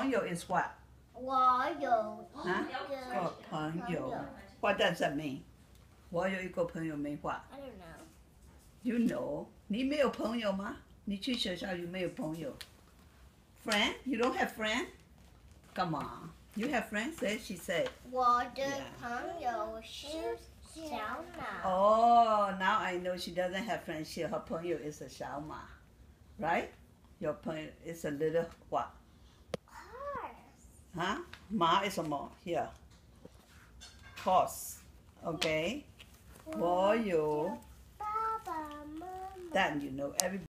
朋友 is what? 我有一啊个朋友 What does that mean? 我有一个朋友 mean what? I don't know. You know. 你没有朋友吗？你去学校有没有朋友 Friend? You don't have friend? Come on. You have friends? She said. 我的朋友是小马。 Oh, now I know she doesn't have friends. Her 朋友 is a 小马 Right? Your 朋友 is a little what? Horse. 啊，马 is 什么 Here. Horse. Okay. 我有爸爸妈妈。 That you know. Everybody